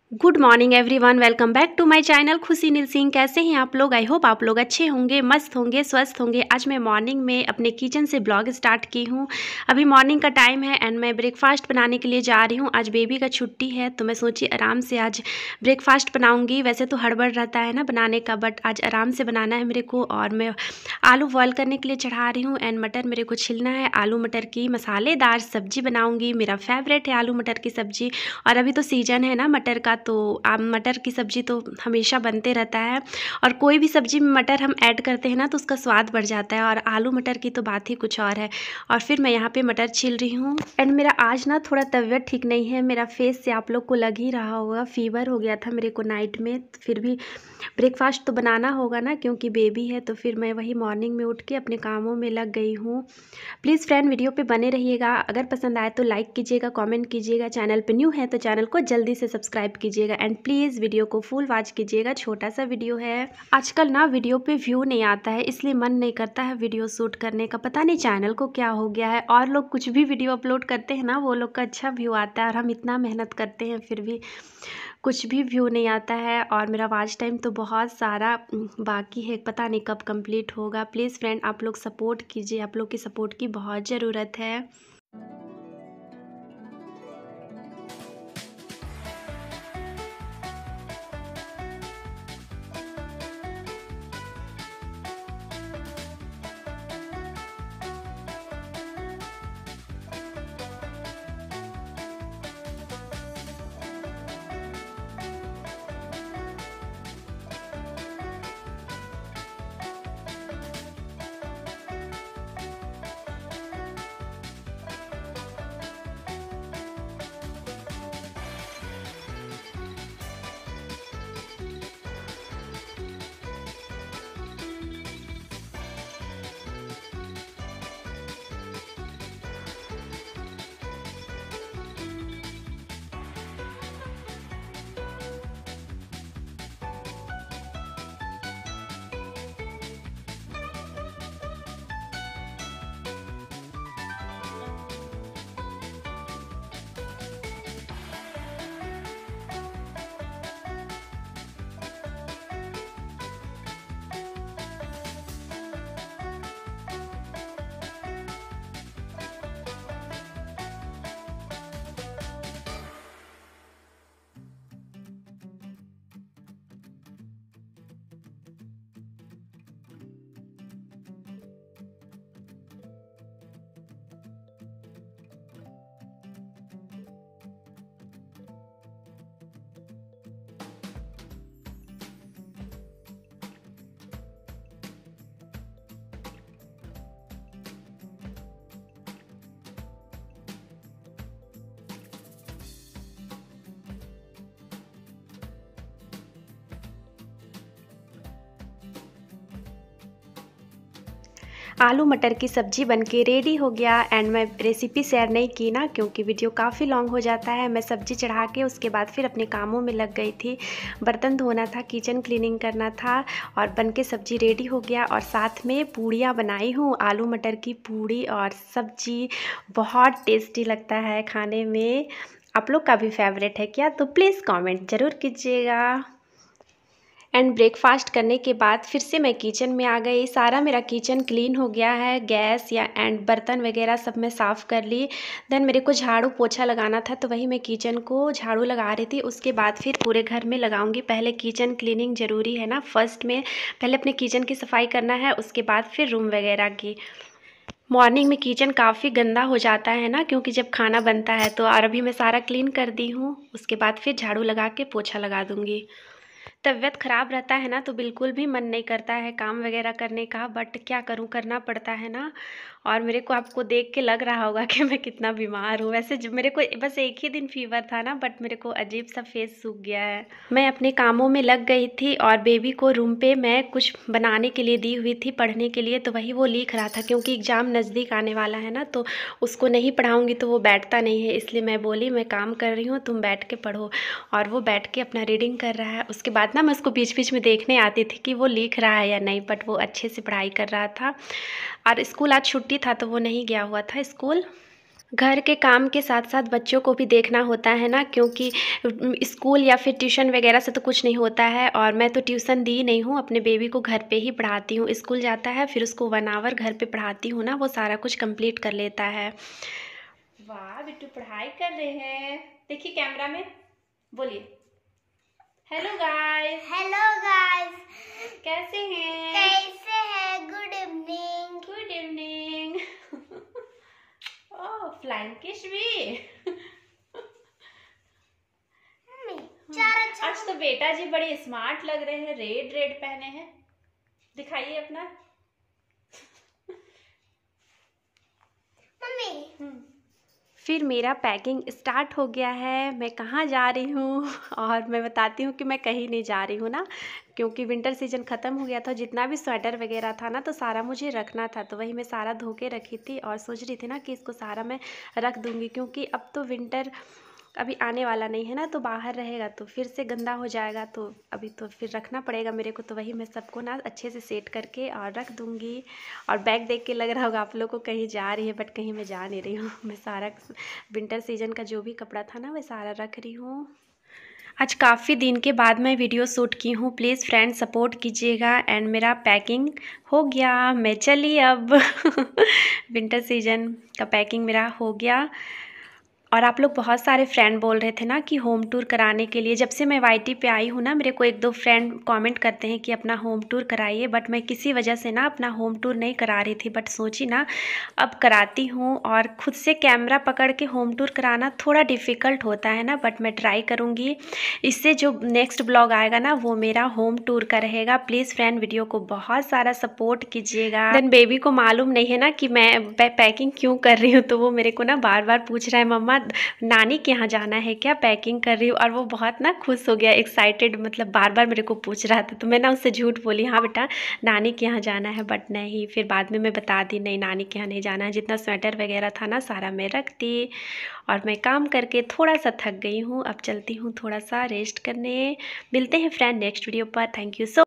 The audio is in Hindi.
Good morning everyone, welcome back to my channel Khushi Neel Singh. कैसे हैं आप लोग? आई होप आप लोग अच्छे होंगे, मस्त होंगे, स्वस्थ होंगे। आज मैं मॉर्निंग में अपने किचन से ब्लॉग स्टार्ट की हूँ। अभी मॉर्निंग का टाइम है एंड मैं ब्रेकफास्ट बनाने के लिए जा रही हूँ। आज बेबी का छुट्टी है तो मैं सोची आराम से आज ब्रेकफास्ट बनाऊँगी। वैसे तो हड़बड़ रहता है ना बनाने का, बट आज आराम से बनाना है मेरे को। और मैं आलू बॉयल करने के लिए चढ़ा रही हूँ एंड मटर मेरे को छिलना है। आलू मटर की मसालेदार सब्जी बनाऊँगी। मेरा फेवरेट है आलू मटर की सब्जी। और अभी तो सीजन है ना मटर का, तो मटर की सब्ज़ी तो हमेशा बनते रहता है। और कोई भी सब्ज़ी में मटर हम ऐड करते हैं ना तो उसका स्वाद बढ़ जाता है। और आलू मटर की तो बात ही कुछ और है। और फिर मैं यहाँ पे मटर छील रही हूँ। एंड मेरा आज ना थोड़ा तबीयत ठीक नहीं है। मेरा फेस से आप लोग को लग ही रहा होगा, फीवर हो गया था मेरे को नाइट में। फिर भी ब्रेकफास्ट तो बनाना होगा ना, क्योंकि बेबी है। तो फिर मैं वही मॉर्निंग में उठ के अपने कामों में लग गई हूँ। प्लीज़ फ्रेंड वीडियो पे बने रहिएगा। अगर पसंद आए तो लाइक कीजिएगा, कमेंट कीजिएगा। चैनल पे न्यू है तो चैनल को जल्दी से सब्सक्राइब कीजिएगा एंड प्लीज़ वीडियो को फुल वॉच कीजिएगा। छोटा सा वीडियो है। आजकल ना वीडियो पे व्यू नहीं आता है, इसलिए मन नहीं करता है वीडियो शूट करने का। पता नहीं चैनल को क्या हो गया है। और लोग कुछ भी वीडियो अपलोड करते हैं ना, वो लोग का अच्छा व्यू आता है। और हम इतना मेहनत करते हैं फिर भी कुछ भी व्यू नहीं आता है। और मेरा वॉच टाइम तो बहुत सारा बाकी है, पता नहीं कब कंप्लीट होगा। प्लीज़ फ्रेंड आप लोग सपोर्ट कीजिए, आप लोग की सपोर्ट की बहुत ज़रूरत है। आलू मटर की सब्ज़ी बनके रेडी हो गया। एंड मैं रेसिपी शेयर नहीं की ना, क्योंकि वीडियो काफ़ी लॉन्ग हो जाता है। मैं सब्ज़ी चढ़ा के उसके बाद फिर अपने कामों में लग गई थी। बर्तन धोना था, किचन क्लीनिंग करना था। और बनके सब्ज़ी रेडी हो गया। और साथ में पूड़ियाँ बनाई हूँ, आलू मटर की पूड़ी और सब्ज़ी। बहुत टेस्टी लगता है खाने में। आप लोग का भी फेवरेट है क्या? तो प्लीज़ कमेंट ज़रूर कीजिएगा। एंड ब्रेकफास्ट करने के बाद फिर से मैं किचन में आ गई। सारा मेरा किचन क्लीन हो गया है, गैस या एंड बर्तन वगैरह सब मैं साफ़ कर ली। देन मेरे को झाड़ू पोछा लगाना था, तो वही मैं किचन को झाड़ू लगा रही थी। उसके बाद फिर पूरे घर में लगाऊंगी। पहले किचन क्लीनिंग ज़रूरी है ना, फर्स्ट में पहले अपने किचन की सफाई करना है, उसके बाद फिर रूम वगैरह की। मॉर्निंग में किचन काफ़ी गंदा हो जाता है ना, क्योंकि जब खाना बनता है तो। और अभी मैं सारा क्लीन कर दी हूँ, उसके बाद फिर झाड़ू लगा के पोछा लगा दूँगी। तबीयत ख़राब रहता है ना तो बिल्कुल भी मन नहीं करता है काम वगैरह करने का, बट क्या करूँ, करना पड़ता है ना। और मेरे को आपको देख के लग रहा होगा कि मैं कितना बीमार हूँ। वैसे मेरे को बस एक ही दिन फीवर था ना, बट मेरे को अजीब सा फेस सूख गया है। मैं अपने कामों में लग गई थी और बेबी को रूम पे मैं कुछ बनाने के लिए दी हुई थी, पढ़ने के लिए। तो वही वो लिख रहा था, क्योंकि एग्ज़ाम नज़दीक आने वाला है ना, तो उसको नहीं पढ़ाऊँगी तो वो बैठता नहीं है। इसलिए मैं बोली मैं काम कर रही हूँ, तुम बैठ के पढ़ो। और वो बैठ के अपना रीडिंग कर रहा है। उसके बाद ना मैं उसको बीच बीच में देखने आती थी कि वो लिख रहा है या नहीं, बट वो अच्छे से पढ़ाई कर रहा था। और स्कूल आज छुट्टी था तो वो नहीं गया हुआ था स्कूल। घर के काम के साथ साथ बच्चों को भी देखना होता है ना, क्योंकि स्कूल या फिर ट्यूशन वगैरह से तो कुछ नहीं होता है। और मैं तो ट्यूशन दी नहीं हूँ, अपने बेबी को घर पे ही पढ़ाती हूँ। स्कूल जाता है फिर उसको 1 आवर घर पे पढ़ाती हूँ ना, वो सारा कुछ कंप्लीट कर लेता है। वाह बिट्टू पढ़ाई कर रहे हैं। देखिए कैमरा में बोलिए हेलो गाइस। हेलो गाइस, कैसे हैं? कैसे हैं? Good evening. Good evening. Oh flying kiss भी। आज तो बेटा जी बड़े स्मार्ट लग रहे हैं, रेड रेड पहने हैं। दिखाइए अपना। मम्मी। फिर मेरा पैकिंग स्टार्ट हो गया है। मैं कहाँ जा रही हूँ और मैं बताती हूँ कि मैं कहीं नहीं जा रही हूँ ना, क्योंकि विंटर सीजन ख़त्म हो गया था। जितना भी स्वेटर वगैरह था ना तो सारा मुझे रखना था, तो वही मैं सारा धो के रखी थी और सोच रही थी ना कि इसको सारा मैं रख दूँगी, क्योंकि अब तो विंटर अभी आने वाला नहीं है ना, तो बाहर रहेगा तो फिर से गंदा हो जाएगा, तो अभी तो फिर रखना पड़ेगा मेरे को। तो वही मैं सबको ना अच्छे से सेट करके और रख दूँगी। और बैग देख के लग रहा होगा आप लोग को कहीं जा रही है, बट कहीं मैं जा नहीं रही हूँ। मैं सारा विंटर सीजन का जो भी कपड़ा था ना मैं सारा रख रही हूँ। आज काफ़ी दिन के बाद मैं वीडियो शूट की हूँ, प्लीज़ फ्रेंड सपोर्ट कीजिएगा। एंड मेरा पैकिंग हो गया, मैं चली अब। विंटर सीजन का पैकिंग मेरा हो गया। और आप लोग बहुत सारे फ्रेंड बोल रहे थे ना कि होम टूर कराने के लिए। जब से मैं वाईटी पे आई हूँ ना, मेरे को 1-2 फ्रेंड कमेंट करते हैं कि अपना होम टूर कराइए, बट मैं किसी वजह से ना अपना होम टूर नहीं करा रही थी। बट सोची ना अब कराती हूँ। और ख़ुद से कैमरा पकड़ के होम टूर कराना थोड़ा डिफ़िकल्ट होता है ना, बट मैं ट्राई करूँगी। इससे जो नेक्स्ट ब्लॉग आएगा ना वो मेरा होम टूर का रहेगा। प्लीज़ फ्रेंड वीडियो को बहुत सारा सपोर्ट कीजिएगा। देन बेबी को मालूम नहीं है ना कि मैं पैकिंग क्यों कर रही हूँ, तो वो मेरे को ना बार बार पूछ रहा है मम्मा नानी के यहाँ जाना है क्या, पैकिंग कर रही हूँ। और वो बहुत ना खुश हो गया, एक्साइटेड, मतलब बार बार मेरे को पूछ रहा था। तो मैं ना उससे झूठ बोली, हाँ बेटा नानी के यहाँ जाना है, बट नहीं। फिर बाद में मैं बता दी नहीं नानी के यहाँ नहीं जाना है। जितना स्वेटर वगैरह था ना सारा मैं रख दी। और मैं काम करके थोड़ा सा थक गई हूँ, अब चलती हूँ थोड़ा सा रेस्ट करने। मिलते हैं फ्रेंड नेक्स्ट वीडियो पर। Thank you so